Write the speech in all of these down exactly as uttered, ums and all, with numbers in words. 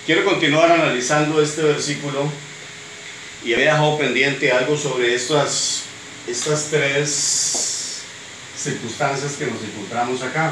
Quiero continuar analizando este versículo y había dejado pendiente algo sobre estas, estas tres circunstancias que nos encontramos acá.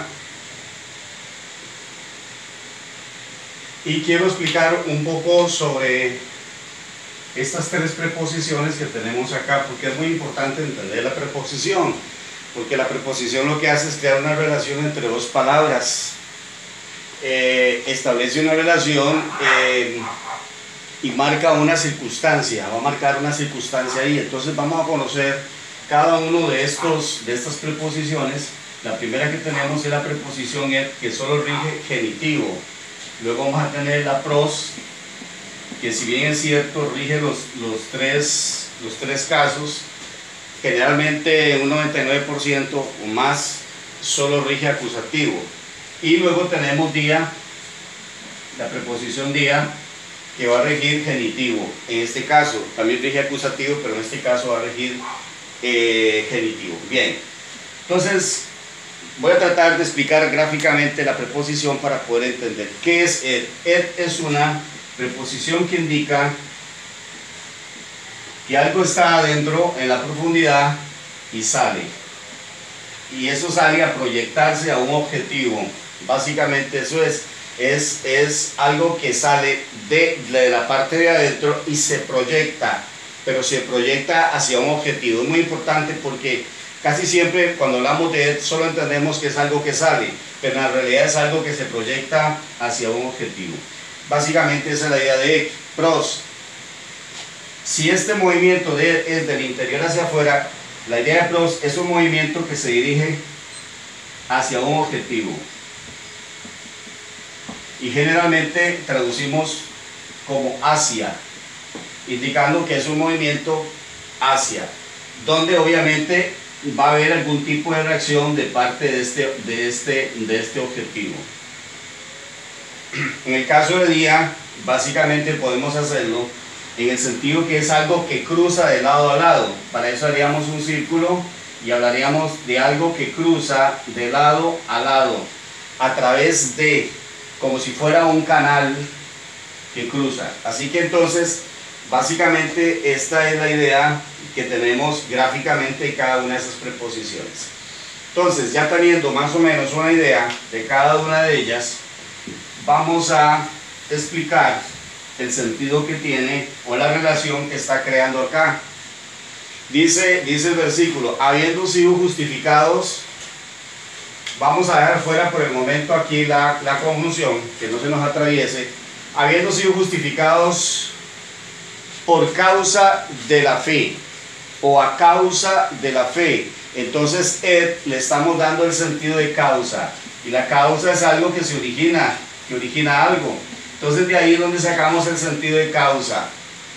Y quiero explicar un poco sobre estas tres preposiciones que tenemos acá, porque es muy importante entender la preposición, porque la preposición lo que hace es crear una relación entre dos palabras. Eh, establece una relación eh, y marca una circunstancia, va a marcar una circunstancia ahí. Entonces vamos a conocer cada uno de, estos, de estas preposiciones. La primera que tenemos es la preposición et, que solo rige genitivo. Luego vamos a tener la pros, que si bien es cierto rige los, los, tres, los tres casos, generalmente un noventa y nueve por ciento o más solo rige acusativo. Y luego tenemos día, la preposición día, que va a regir genitivo. En este caso también rige acusativo, pero en este caso va a regir eh, genitivo. Bien, entonces voy a tratar de explicar gráficamente la preposición para poder entender qué es et. Et es una preposición que indica que algo está adentro en la profundidad y sale. Y eso sale a proyectarse a un objetivo. Básicamente eso es, es, es algo que sale de, de la parte de adentro y se proyecta, pero se proyecta hacia un objetivo. Es muy importante porque casi siempre cuando hablamos de et solo entendemos que es algo que sale, pero en realidad es algo que se proyecta hacia un objetivo. Básicamente esa es la idea de et. Pros. Si este movimiento de et es del interior hacia afuera, la idea de pros es un movimiento que se dirige hacia un objetivo. Y generalmente traducimos como hacia, indicando que es un movimiento hacia, donde obviamente va a haber algún tipo de reacción de parte de este, de este, de este objetivo. En el caso de día, básicamente podemos hacerlo en el sentido que es algo que cruza de lado a lado. Para eso haríamos un círculo y hablaríamos de algo que cruza de lado a lado, a través de, como si fuera un canal que cruza. Así que entonces, básicamente esta es la idea que tenemos gráficamente en cada una de esas preposiciones. Entonces, ya teniendo más o menos una idea de cada una de ellas, vamos a explicar el sentido que tiene o la relación que está creando acá. Dice, dice el versículo, habiendo sido justificados, vamos a dejar fuera por el momento aquí la, la conjunción, que no se nos atraviese, habiendo sido justificados por causa de la fe, o a causa de la fe. Entonces et le estamos dando el sentido de causa, y la causa es algo que se origina, que origina algo. Entonces de ahí es donde sacamos el sentido de causa.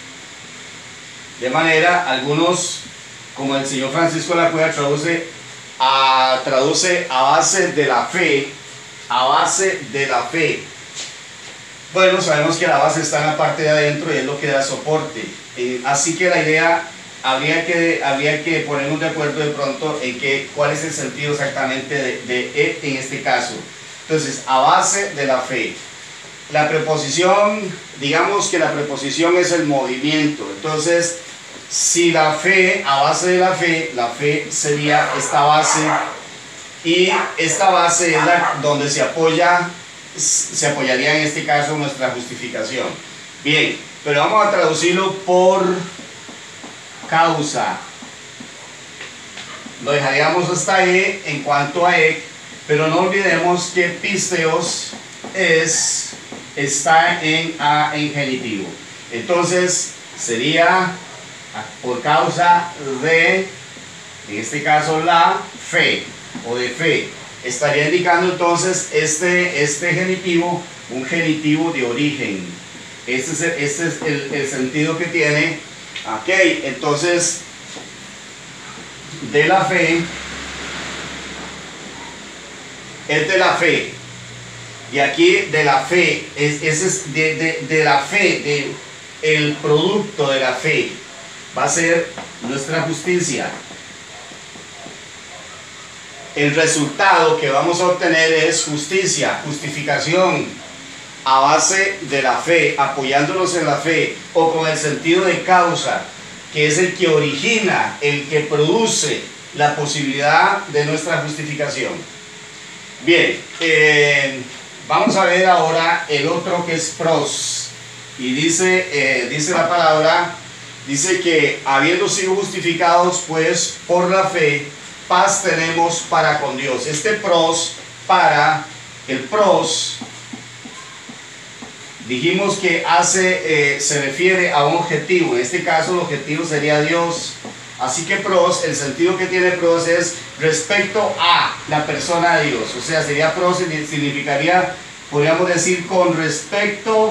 De manera, algunos, como el señor Francisco de la Cueva traduce a, traduce a base de la fe, a base de la fe. Bueno, sabemos que la base está en la parte de adentro y es lo que da soporte. Eh, así que la idea, habría que, habría que ponernos de acuerdo de pronto en que, cuál es el sentido exactamente de, de et en este caso. Entonces, a base de la fe. La preposición, digamos que la preposición es el movimiento. Entonces, si la fe, a base de la fe, la fe sería esta base, y esta base es la donde se apoya, se apoyaría en este caso nuestra justificación. Bien, pero vamos a traducirlo por causa. Lo dejaríamos hasta E en cuanto a E, pero no olvidemos que pisteos es, está en A en genitivo. Entonces sería por causa de, en este caso, la fe o de fe. Estaría indicando entonces este, este genitivo, un genitivo de origen. Este es, el, este es el, el sentido que tiene. Ok, entonces de la fe, es de la fe. Y aquí de la fe, es, ese es de, de, de la fe, de, el producto de la fe va a ser nuestra justicia. El resultado que vamos a obtener es justicia, justificación. a base de la fe, apoyándonos en la fe, o con el sentido de causa, que es el que origina, el que produce la posibilidad de nuestra justificación. Bien, eh, vamos a ver ahora el otro, que es pros, y dice, eh, dice la palabra, dice que habiendo sido justificados pues por la fe, paz tenemos para con Dios. Este pros, para, el pros, dijimos que hace, eh, se refiere a un objetivo. En este caso el objetivo sería Dios. Así que pros, el sentido que tiene pros es respecto a la persona de Dios. O sea, sería pros, significaría, podríamos decir, con respecto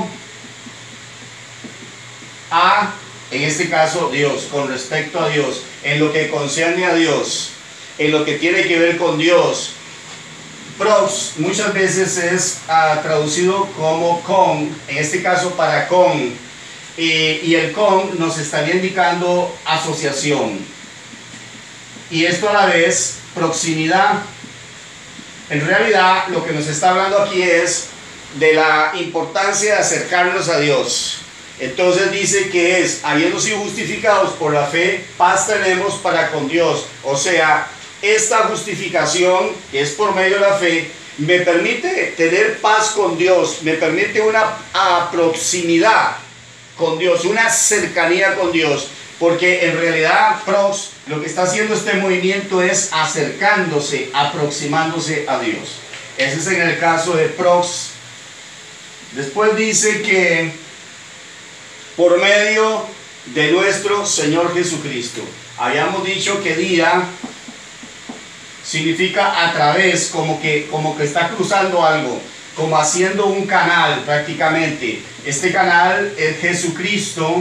a, en este caso, Dios, con respecto a Dios, en lo que concierne a Dios, en lo que tiene que ver con Dios. Pros muchas veces es uh, traducido como con, en este caso para con. Eh, y el con nos estaría indicando asociación, y esto a la vez proximidad. En realidad lo que nos está hablando aquí es de la importancia de acercarnos a Dios. Entonces dice que es, habiendo sido justificados por la fe, paz tenemos para con Dios. O sea, esta justificación, que es por medio de la fe, me permite tener paz con Dios, me permite una proximidad con Dios, una cercanía con Dios, porque en realidad pros, lo que está haciendo este movimiento es acercándose, aproximándose a Dios. Ese es en el caso de pros. Después dice que por medio de nuestro Señor Jesucristo. Habíamos dicho que día significa a través, como que, como que está cruzando algo, como haciendo un canal prácticamente. Este canal es Jesucristo.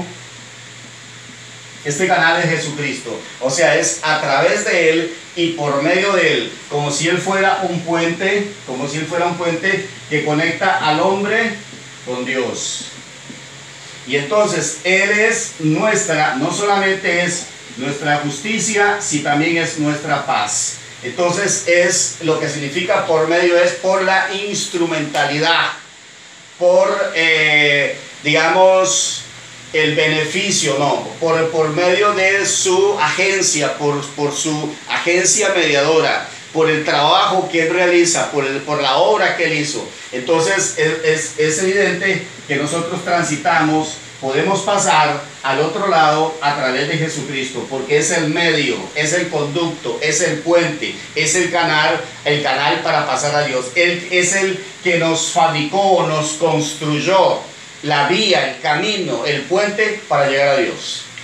Este canal es Jesucristo. O sea, es a través de Él y por medio de Él. Como si Él fuera un puente, como si Él fuera un puente que conecta al hombre con Dios. Y entonces Él es nuestra, no solamente es nuestra justicia, sino también es nuestra paz. Entonces es lo que significa por medio, es por la instrumentalidad, por eh, digamos el beneficio, no, por, por medio de su agencia, por, por su agencia mediadora, por el trabajo que Él realiza, por, el, por la obra que Él hizo. Entonces es, es, es evidente que nosotros transitamos, podemos pasar al otro lado a través de Jesucristo, porque es el medio, es el conducto, es el puente, es el canal, el canal para pasar a Dios. Él es el que nos fabricó, nos construyó la vía, el camino, el puente para llegar a Dios.